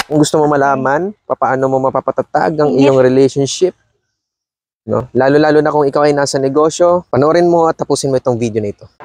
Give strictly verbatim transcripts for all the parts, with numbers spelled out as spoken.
Kung gusto mo malaman, paano mo mapapatatag ang iyong relationship, no? Lalo-lalo na kung ikaw ay nasa negosyo, panoorin mo at tapusin mo itong video na ito.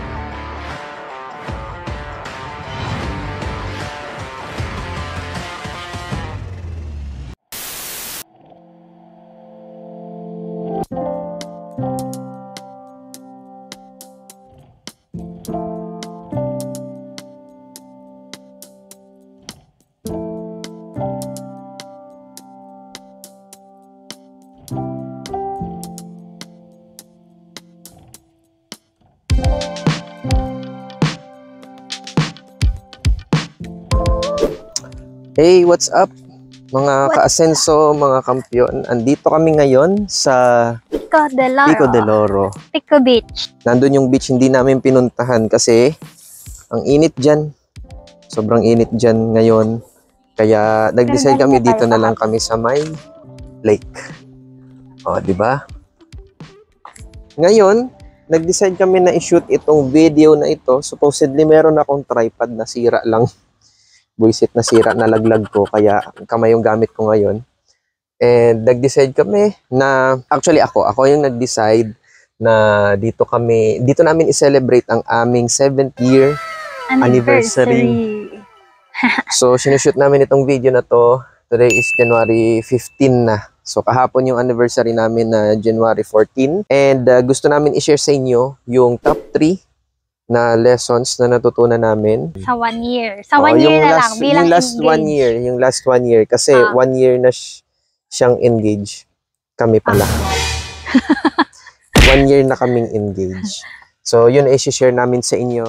Hey, what's up mga ka-asenso, mga kampiyon? Andito kami ngayon sa Pico de Loro. Pico de Loro. Pico Beach. Nandun yung beach hindi namin pinuntahan kasi ang init dyan. Sobrang init dyan ngayon. Kaya nag-decide kami dito na lang kami sa may lake. O, di ba? Ngayon, nag-decide kami na i-shoot itong video na ito. Supposedly meron akong tripod na sira lang. Buisit na sira, nalaglag ko, kaya kamay yung gamit ko ngayon. And nag-decide kami na, actually ako, ako yung nag-decide na dito kami, dito namin i-celebrate ang aming seventh year anniversary. anniversary. So, sinushoot namin itong video na to. Today is January fifteenth na. So, kahapon yung anniversary namin na January fourteenth. And uh, gusto namin i-share sa inyo yung top three na lessons na natutunan namin. Sa one year. Sa oh, one year na last, lang. Bilang yung last engage. one year. Yung last one year. Kasi ah. one year na siyang engage. Kami pala. Ah. One year na kaming engage. So, yun ay i-share namin sa inyo.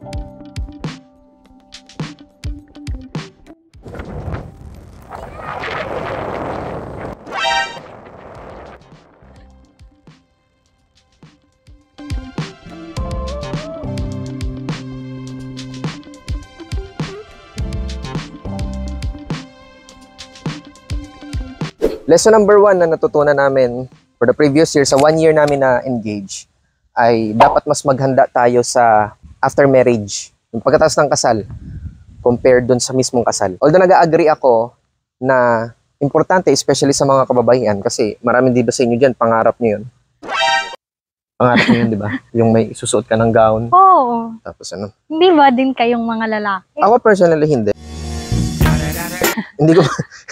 Lesson number one na natutunan namin for the previous year, sa one year namin na engage, ay dapat mas maghanda tayo sa after marriage, yung pagkatapos ng kasal, compared dun sa mismong kasal. Although nag-agree ako na importante, especially sa mga kababaihan, kasi maraming di ba sa inyo dyan, pangarap nyo yun. Pangarap nyo yun, di ba? Yung may susuot ka ng gown. Oo. Tapos ano? Hindi ba din kayong mga lalaki? Ako personally, hindi. hindi ko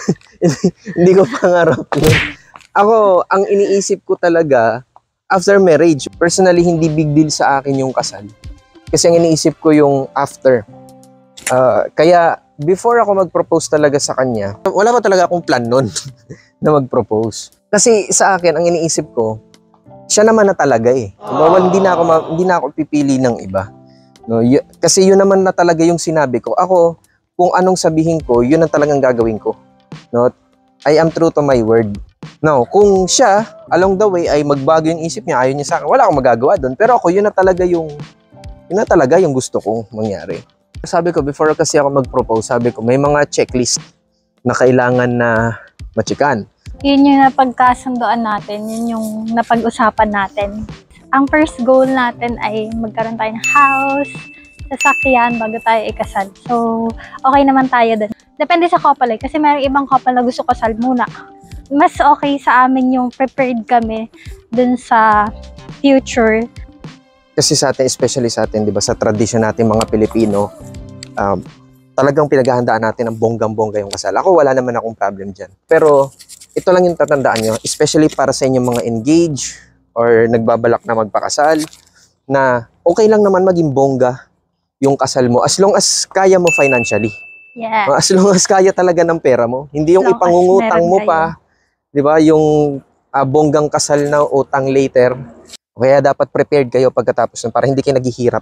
hindi ko pangarap yun. Ako, ang iniisip ko talaga, after marriage, personally, hindi big deal sa akin yung kasal. Kasi ang iniisip ko yung after. Uh, kaya, before ako mag-propose talaga sa kanya, wala pa talaga akong plan nun na mag-propose. Kasi sa akin, ang iniisip ko, siya naman na talaga eh. Well, hindi na ako, hindi na ako pipili ng iba. No, y- kasi yun naman na talaga yung sinabi ko. Ako, kung anong sabihin ko, yun ang talagang gagawin ko. No? I am true to my word. No, kung siya, along the way, ay magbago yung isip niya, ayaw niya sa akin, wala akong magagawa doon. Pero ako, yun na talaga yung, yun na talaga yung gusto kong mangyari. Sabi ko, before kasi ako mag-propose, sabi ko, may mga checklist na kailangan na machikan. Yun yung napagkasundoan natin, yun yung napag-usapan natin. Ang first goal natin ay magkaroon tayo ng house, sasakyan bago tayo ikasal. So, okay naman tayo dun. Depende sa couple eh, kasi mayroong ibang couple na gusto kasal muna. Mas okay sa amin yung prepared kami dun sa future. Kasi sa atin, especially sa atin, di ba, sa tradisyon natin mga Pilipino, um, talagang pinaghahandaan natin ang bonggang-bongga yung kasal. Ako, wala naman akong problem dyan. Pero, ito lang yung tatandaan nyo, especially para sa inyong mga engage or nagbabalak na magpakasal, na okay lang naman maging bongga yung kasal mo as long as kaya mo financially. Yeah. As long as kaya talaga ng pera mo. Hindi yung ipangungutang mo pa, di ba? Yung uh, bonggang kasal na utang later. Kaya dapat prepared kayo pagkatapos nun para hindi kayo naghihirap.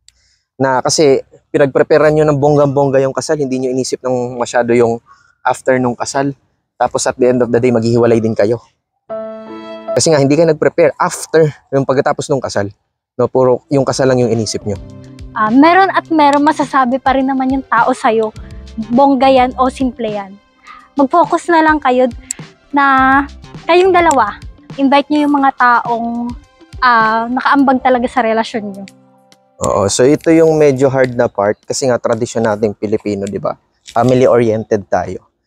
Na kasi pinagpreparean nyo ng bonggang-bongga yung kasal, hindi nyo inisip ng masyado yung after nung kasal. Tapos at the end of the day, maghihiwalay din kayo. Kasi nga, hindi kayo nag-prepare after yung pagkatapos nung kasal. No, puro yung kasal lang yung inisip nyo. Uh, meron at meron masasabi pa rin naman yung tao sa'yo, bongga yan o simple yan. Mag-focus na lang kayo na kayong dalawa, invite nyo yung mga taong uh, nakaambag talaga sa relasyon nyo. Oo, so ito yung medyo hard na part kasi nga tradisyon nating Pilipino, di ba? Family-oriented tayo.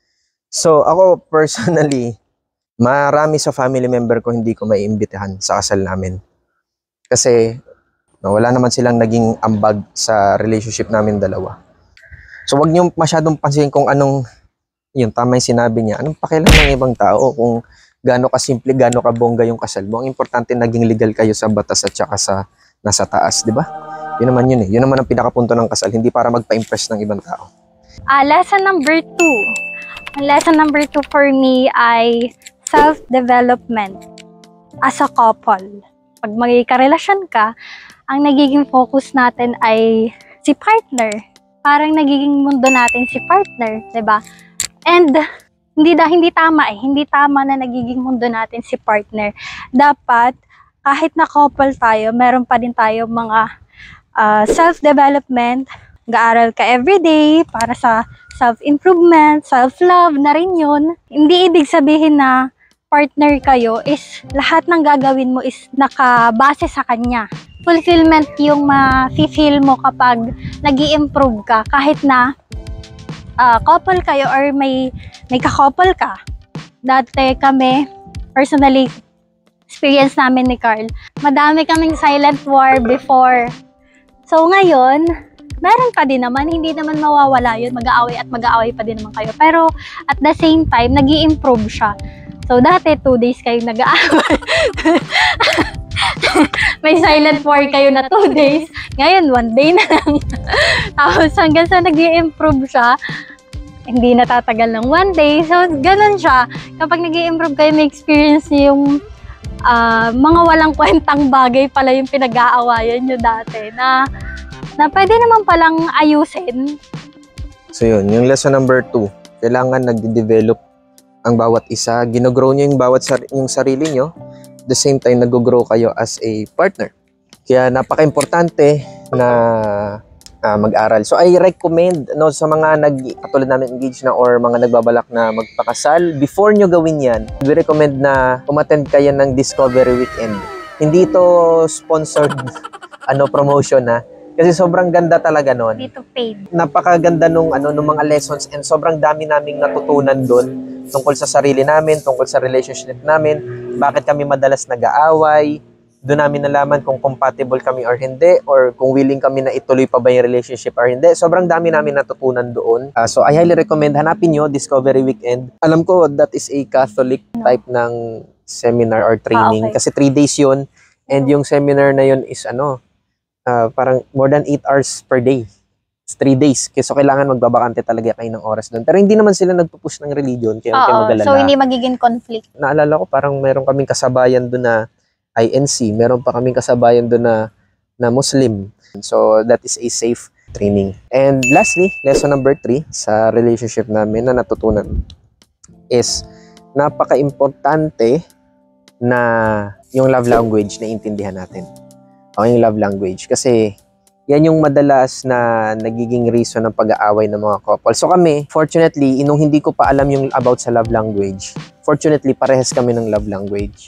So, ako personally, marami sa family member ko hindi ko maiimbitahan sa kasal namin. Kasi, no, wala naman silang naging ambag sa relationship namin dalawa. So, wag niyo masyadong pansin kung anong, yun, tama yung sinabi niya, anong pakialam ng ibang tao kung gaano ka simple, gaano ka bongga yung kasal mo. Ang importante, naging legal kayo sa batas at saka sa nasa taas, di ba? Yun naman yun eh. Yun naman ang pinakapunto ng kasal, hindi para magpa-impress ng ibang tao. Ah, lesson number two. Ang lesson number two for me ay self-development as a couple. Pag magkakarelasyon ka, ang nagiging focus natin ay si partner. Parang nagiging mundo natin si partner, 'di ba? And hindi da hindi tama eh, hindi tama na nagiging mundo natin si partner. Dapat kahit na couple tayo, meron pa din tayo mga uh, self-development. Mag-aaral ka everyday para sa self-improvement, self-love na rin yun. Hindi ibig sabihin na partner kayo is lahat ng gagawin mo is nakabase sa kanya. Fulfillment yung ma-feel mo kapag nag-i-improve ka kahit na uh, couple kayo or may, may ka-couple ka. Dati kami, personally, experience namin ni Carl, madami kaming silent war before. So ngayon, meron pa din naman, hindi naman mawawala yun, mag-aaway at mag-aaway pa din naman kayo. Pero at the same time, nag-i-improve siya. So dati, two days kayo nag-aaway. May silent war kayo na two days. Ngayon, one day na lang. Tapos hanggang sa nag-i-improve siya, hindi natatagal ng one day. So ganun siya. Kapag nag-i-improve kayo, may experience niyo yung uh, mga walang kwentang bagay pala yung pinag-aawayan nyo dati. Na na pwede naman palang ayusin. So yun, yung lesson number two, kailangan nagde-develop ang bawat isa, ginogrow nyo yung bawat sar yung sarili nyo, at the same time nag-grow kayo as a partner. Kaya napaka-importante na uh, mag-aral. So I recommend no, sa mga nag katulad namin engaged na or mga nagbabalak na magpakasal, before nyo gawin yan, we recommend na umattend kayo ng Discovery Weekend. Hindi ito sponsored ano promotion na. Kasi sobrang ganda talaga nun. Dito paid. Napakaganda nung, ano, nung mga lessons and sobrang dami naming natutunan doon tungkol sa sarili namin, tungkol sa relationship namin, bakit kami madalas nag-aaway, doon namin nalaman kung compatible kami or hindi, or kung willing kami na ituloy pa ba yung relationship or hindi. Sobrang dami namin natutunan doon. Uh, so I highly recommend, hanapin nyo, Discovery Weekend. Alam ko, that is a Catholic type ng seminar or training. Ah, okay. Kasi three days yun, and yung seminar na yun is ano, Uh, parang more than eight hours per day. It's three days. Kaya so kailangan magbabakante talaga kayo ng oras doon. Pero hindi naman sila nagpupush ng religion. Kaya kayo mag-alala. So hindi magiging conflict. Naalala ko parang meron kaming kasabayan doon na I N C. Meron pa kaming kasabayan doon na, na Muslim. So that is a safe training. And lastly, lesson number three sa relationship namin na natutunan is napaka-importante na yung love language na intindihan natin. O yung love language. Kasi yan yung madalas na nagiging reason ng pag-aaway ng mga couple. So kami, fortunately, nung hindi ko pa alam yung about sa love language, fortunately, parehas kami ng love language.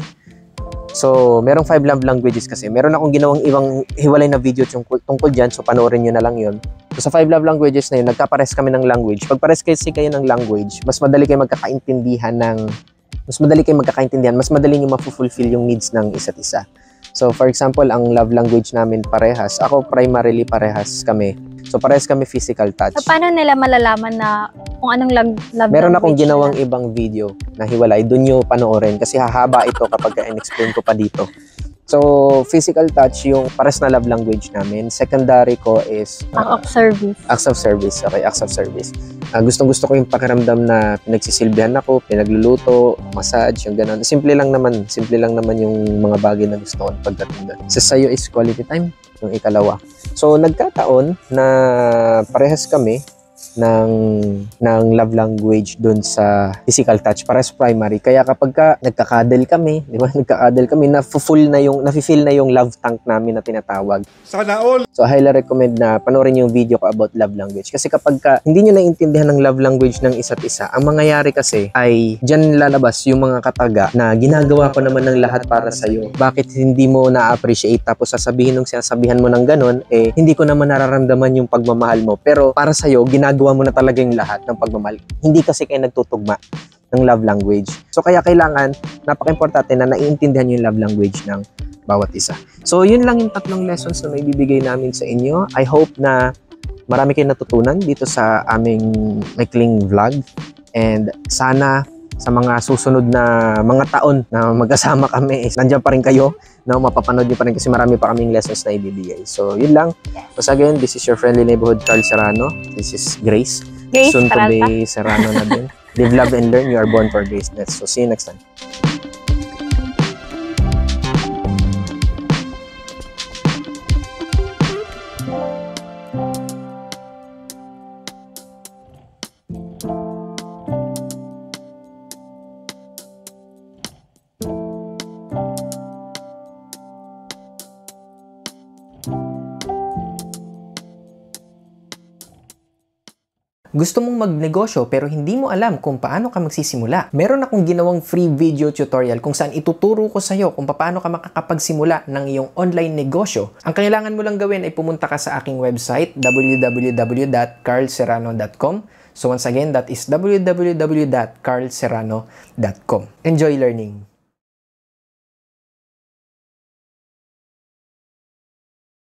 So, merong five love languages kasi. Meron akong ginawang ibang hiwalay na video tungkol, tungkol dyan. So, panoorin nyo na lang yun. So, sa five love languages na yun, nagkapares kami ng language. Pag pares kasi kayo ng language, mas madali kayo magkakaintindihan ng mas madali kayo magkakaintindihan, mas madali nyo ma-fulfill yung needs ng isa't isa. So, for example, ang love language namin parehas. Ako, primarily parehas kami. So, parehas kami physical touch. So, paano nila malalaman na kung anong love, love Meron language akong ginawang nila? ibang video na hiwalay. Doon nyo panoorin kasi hahaba ito kapag in-explain ko pa dito. So, physical touch, yung pares na love language namin. Secondary ko is Act of service. acts of service. Okay, acts of service. Uh, gustong-gusto ko yung pakiramdam na pinagsisilbihan ako, pinagluluto, massage, yung gano'n. Simple lang naman. Simple lang naman yung mga bagay na gusto ko pagdating doon. Sa sayo is quality time, yung ikalawa. So, nagkataon na parehas kami ng ng love language doon sa physical touch para sa primary. Kaya kapag ka nagkakadel kami, di ba? Nagkakadel kami, na-full na yung na-fill na yung love tank namin na tinatawag. Sana all. So I highly recommend na panoorin yung video ko about love language kasi kapag ka hindi niyo naintindihan ng love language ng isa't isa, ang mangyayari kasi ay diyan lalabas yung mga kataga na ginagawa ko naman ng lahat para sa iyo. Bakit hindi mo na-appreciate tapos sasabihin nung sinasabihan mo ng ganun, eh hindi ko naman nararamdaman yung pagmamahal mo. Pero para sa iyo, ginagawa ginagawa mo na talaga yung lahat ng pagmamahal. Hindi kasi kayo nagtutugma ng love language. So kaya kailangan, napaka-importante na naiintindihan yung love language ng bawat isa. So yun lang yung tatlong lessons na may bibigay namin sa inyo. I hope na marami kayong natutunan dito sa aming maikling vlog. And sana sa mga susunod na mga taon na magkasama kami, nandiyan pa rin kayo, no? Mapapanood nyo pa rin kasi marami pa kaming lessons na ibibigay. So, yun lang. Once again, this is your friendly neighborhood, Carl Serrano. This is Grace. Grace Soon to Peralta. be Serrano na din. Live, love, and learn. You are born for greatness. So, see you next time. Gusto mong magnegosyo pero hindi mo alam kung paano ka magsisimula? Meron akong ginawang free video tutorial kung saan ituturo ko sa iyo kung paano ka makakapagsimula ng iyong online negosyo. Ang kailangan mo lang gawin ay pumunta ka sa aking website w w w dot carl serrano dot com. So once again, that is w w w dot carl serrano dot com. Enjoy learning!